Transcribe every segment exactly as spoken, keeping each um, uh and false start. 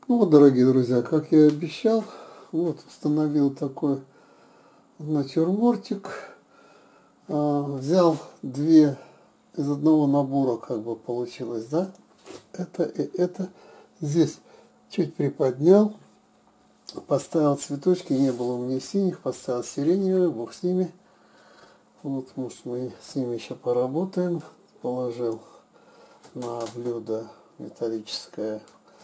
Ну вот, дорогие друзья, как я и обещал, вот установил такой натюрмортик. А, взял две из одного набора, как бы получилось, да? Это и это. Здесь чуть приподнял, поставил цветочки, не было у меня синих, поставил сиреневые, бог с ними. Вот, может, мы с ними еще поработаем. Положил на блюдо металлическое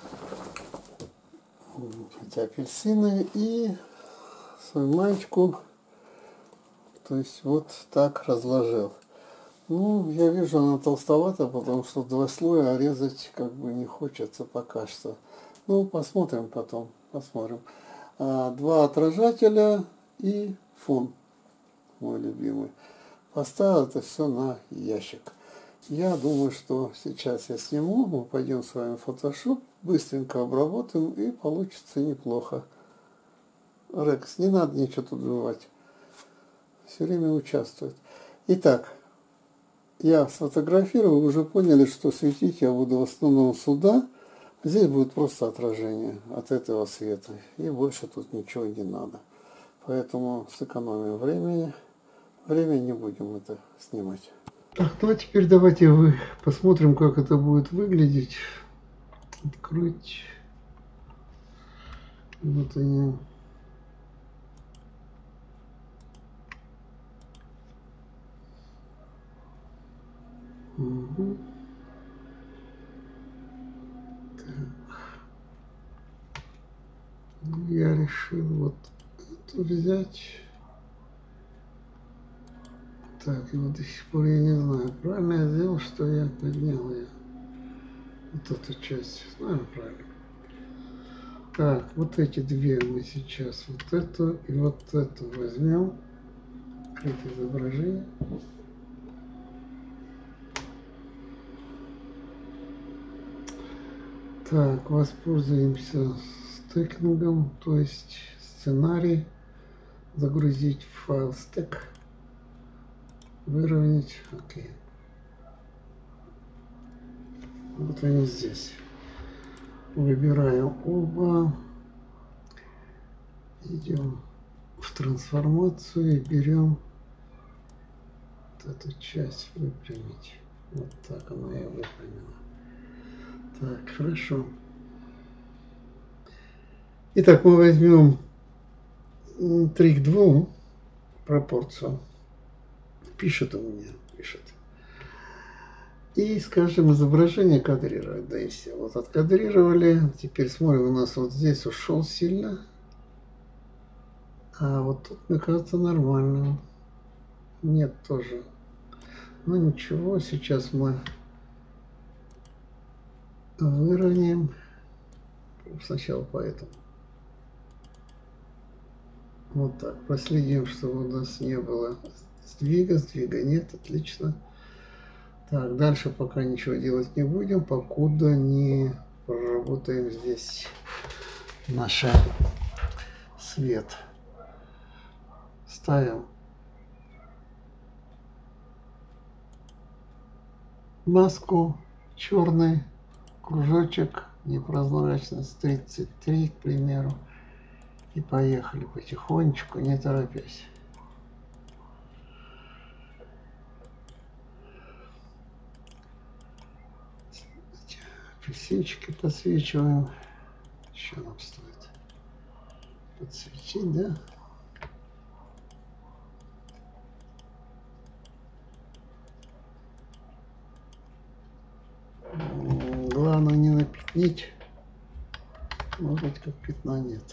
эти апельсины и свою маечку, то есть вот так разложил. Ну, я вижу, она толстовата, потому что два слоя резать как бы не хочется пока что. Ну, посмотрим потом, посмотрим. А, два отражателя и фон, мой любимый. Поставил это все на ящик. Я думаю, что сейчас я сниму, мы пойдем с вами в Photoshop, быстренько обработаем и получится неплохо. Рекс, не надо ничего тут жевать. Все время участвует. Итак, я сфотографировал, вы уже поняли, что светить я буду в основном сюда. Здесь будет просто отражение от этого света. И больше тут ничего не надо. Поэтому сэкономим времени. Время не будем это снимать. Так, ну а теперь давайте вы посмотрим, как это будет выглядеть. Открыть. Вот они. Угу. Я решил вот это взять. Так, и вот до сих пор я не знаю, правильно я сделал, что я поднял ее. Вот эту часть. Наверное, правильно. Так, вот эти две мы сейчас, вот эту и вот эту возьмем. Открыть изображение. Так, воспользуемся стекингом, то есть сценарий. Загрузить в файл стек. Выровнять. Окей. Вот они здесь. Выбираем оба. Идем в трансформацию и берем вот эту часть выпрямить. Вот так она и выпрямила. Так, хорошо. Итак, мы возьмем три к двум пропорцию. Пишет у меня, пишет. И, скажем, изображение кадрировать. Да и все. Вот откадрировали. Теперь смотрим, у нас вот здесь ушел сильно. А вот тут, мне кажется, нормально. Нет, тоже. Ну ничего, сейчас мы выровняем. Сначала по этому. Вот так. Проследим, чтобы у нас не было сдвига. Сдвига нет, отлично. Так, дальше пока ничего делать не будем, покуда не проработаем здесь наш свет. Ставим маску, черный кружочек, непрозрачность тридцать три, к примеру. И поехали потихонечку, не торопясь. Апельсинчики подсвечиваем. Еще нам стоит подсветить, да? Главное не напятнить. Может быть, как пятна нет.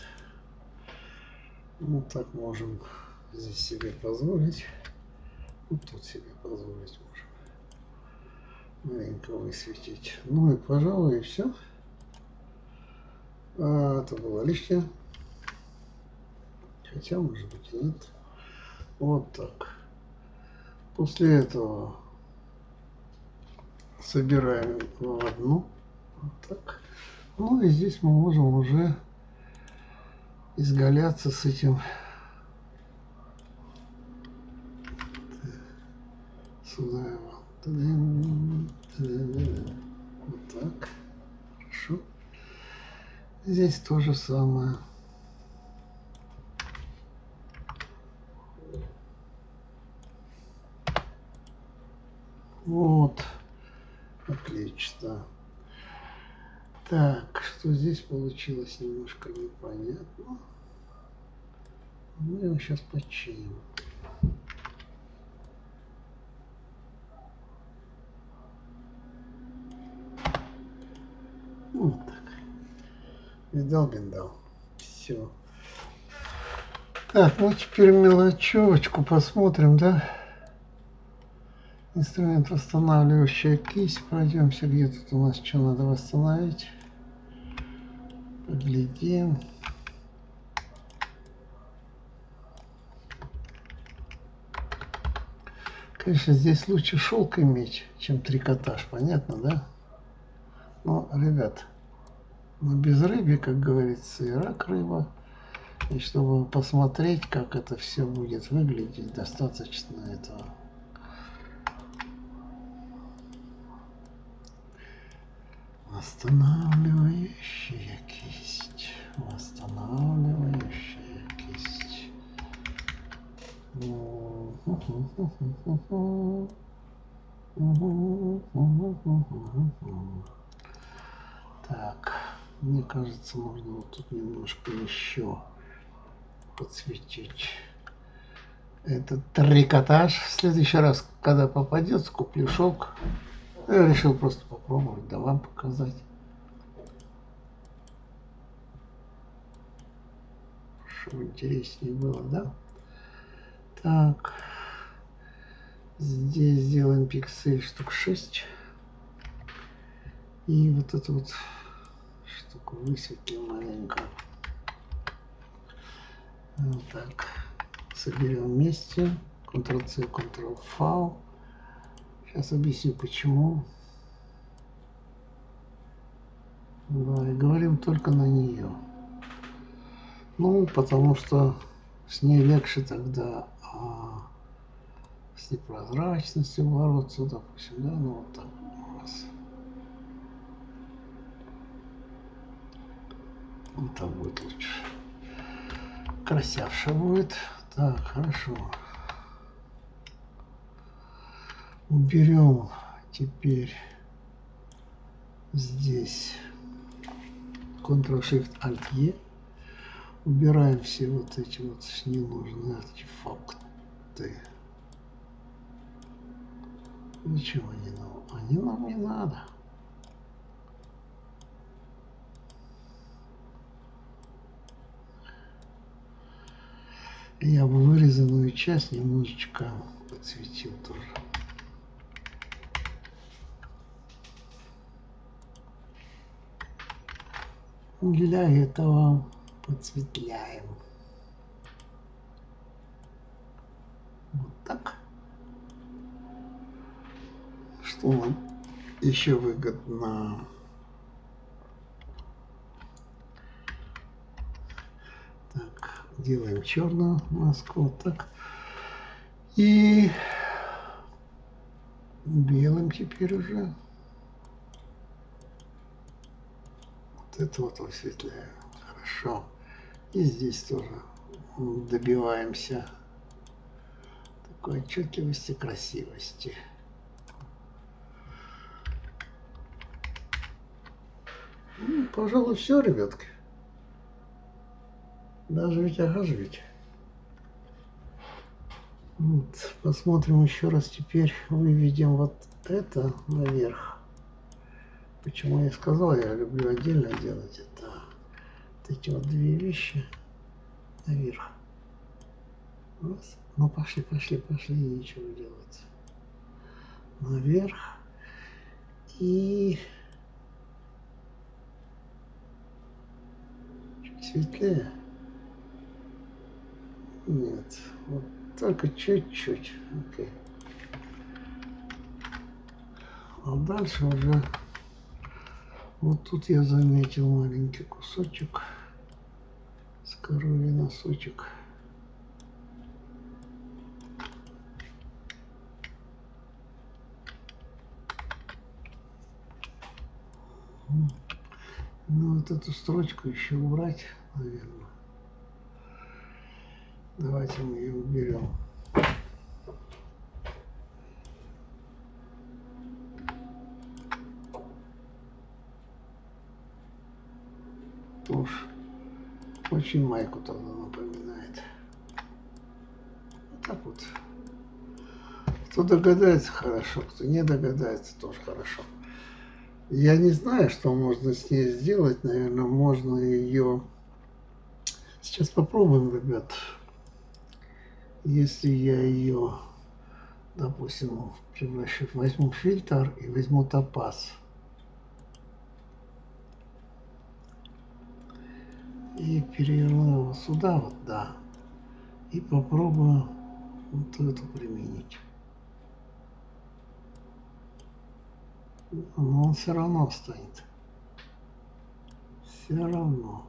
Вот так можем здесь себе позволить. Вот тут себе позволить можем. Маленько высветить. Ну и, пожалуй, и все. А, это было лишнее. Хотя, может быть, и нет. Вот так. После этого собираем в одну. Вот так. Ну и здесь мы можем уже изгаляться с этим. Сюда его. Вот так. Хорошо. Здесь то же самое. Вот. Отлично. Так, что здесь получилось немножко непонятно. Мы его сейчас починим. Вот так. Видал, бендал. Все. Так, ну теперь мелочевочку посмотрим, да? Инструмент восстанавливающая кисть. Пройдемся, где тут у нас что надо восстановить. Поглядим. Конечно, здесь лучше шелк иметь, чем трикотаж, понятно, да? Но, ребят, на безрыбье, как говорится, и рак рыба. И чтобы посмотреть, как это все будет выглядеть, достаточно этого. Восстанавливающая кисть. Восстанавливающая кисть. Так, мне кажется, можно вот тут немножко еще подсветить этот трикотаж. В следующий раз, когда попадется, куплю шелк. Я решил просто попробовать, да вам показать. Чтобы интереснее было, да? Так. Здесь сделаем пиксель штук шесть. И вот эту вот штуку высветлим маленько. Вот так. Соберем вместе. контрол-C, контрол-V. Сейчас объясню почему. Да, и говорим только на нее. Ну, потому что с ней легче тогда а, с непрозрачностью бороться, допустим, да, ну вот так у нас. Вот так будет лучше. Красивше будет. Так, хорошо. Уберем теперь здесь контрол-Shift-Alt-E. Убираем все вот эти вот ненужные артефакты. Ничего не надо. Они нам не надо. Я бы вырезанную часть немножечко подсветил тоже. Для этого подсветляем. Вот так. Что нам еще выгодно? Так, делаем черную маску. Вот так. И белым теперь уже. Вот это вот высветляем. Хорошо. И здесь тоже добиваемся такой отчетливости, красивости. Ну, пожалуй, все, ребятки. Даже ведь, ага, ведь. Вот, посмотрим еще раз теперь, выведем вот это наверх. Почему я сказал, я люблю отдельно делать это. Вот эти вот две вещи наверх. Раз. Ну пошли, пошли, пошли, ничего делать. Наверх. И чуть светлее. Нет, вот только чуть-чуть. Окей. А дальше уже вот тут я заметил маленький кусочек с коровий носочек. Ну, вот эту строчку еще убрать, наверное. Давайте мы ее уберем. Уж очень майку тогда напоминает. Вот так вот. Кто догадается, хорошо. Кто не догадается, тоже хорошо. Я не знаю, что можно с ней сделать. Наверное, можно ее... Сейчас попробуем, ребят. Если я ее, допустим, превращу, возьму фильтр и возьму топаз. И переверну его сюда, вот, да. И попробую вот эту применить. Но он все равно стоит. Все равно.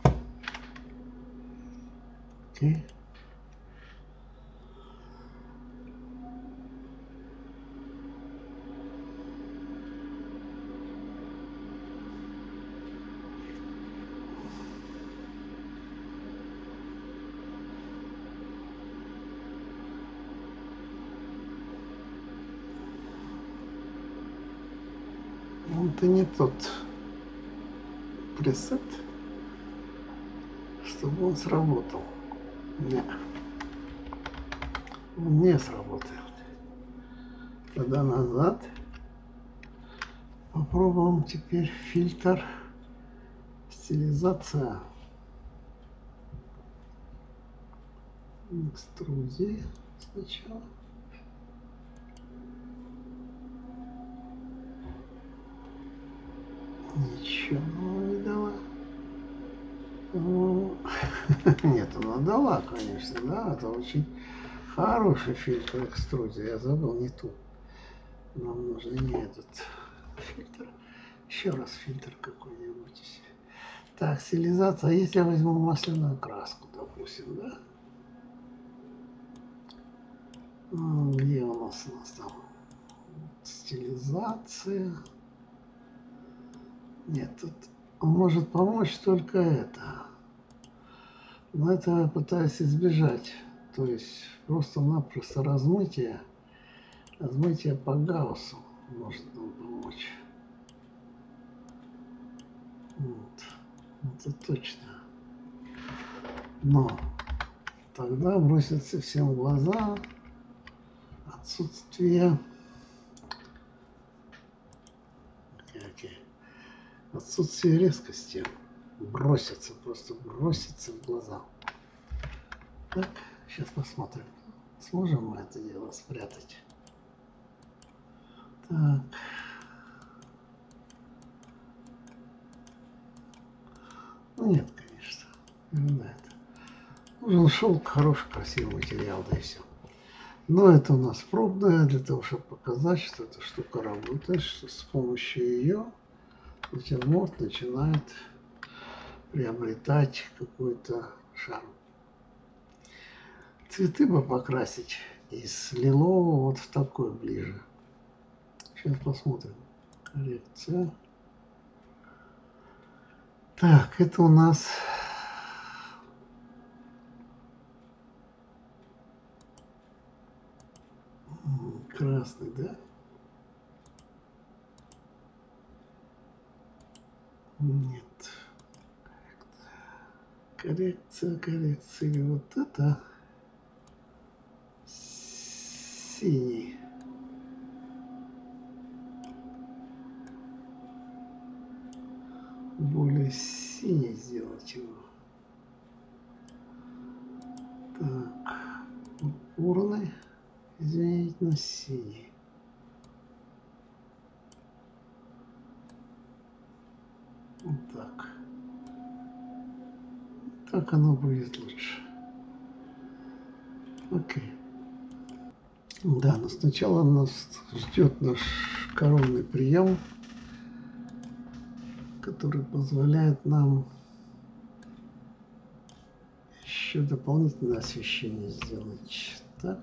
Окей. Это не тот пресет, чтобы он сработал. Нет. Он не сработает. Тогда назад. Попробуем теперь фильтр. Стилизация. Экструзия сначала. Ничего не дала. Нет, она дала, конечно, да, это очень хороший фильтр экструзии. Я забыл не ту. Нам нужен не этот фильтр. Еще раз фильтр какой-нибудь. Так, стилизация. А если я возьму масляную краску, допустим, да? Где у нас у нас там стилизация? Нет, тут может помочь только это. Но это я пытаюсь избежать. То есть просто-напросто размытие. Размытие по Гауссу может нам помочь. Вот. Это точно. Но тогда бросится всем в глаза отсутствие отсутствие резкости. Бросится, просто бросится в глаза. Так, сейчас посмотрим, сможем мы это дело спрятать. Так. Ну нет, конечно. Ерунда это. Нужен шелк, хороший, красивый материал, да и все. Но это у нас пробная, для того, чтобы показать, что эта штука работает, что с помощью ее натюрморт начинает приобретать какой-то шарм. Цветы бы покрасить из лилового вот в такой ближе. Сейчас посмотрим. Коррекция. Так, это у нас красный, да? Нет. Коррекция, коррекция. И вот это синий. Более синий сделать его. Так. Урны изменить на синий. Вот так. Так оно будет лучше. Окей. Да, но сначала нас ждет наш коронный прием, который позволяет нам еще дополнительное освещение сделать. Так.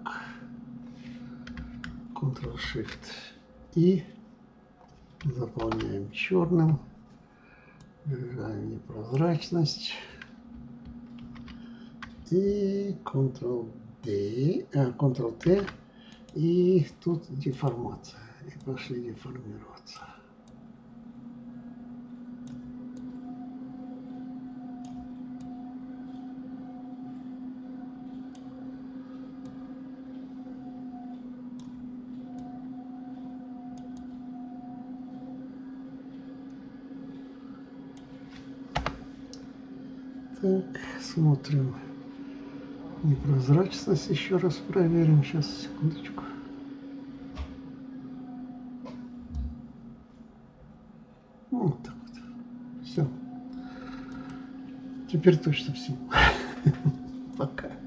контрол-шифт и заполняем черным. Выбираем непрозрачность. И контрол-D, а, контрол-T. И тут деформация. И пошли деформироваться. Так, смотрим. Непрозрачность еще раз проверим. Сейчас, секундочку. Вот так вот. Все. Теперь точно все. Пока.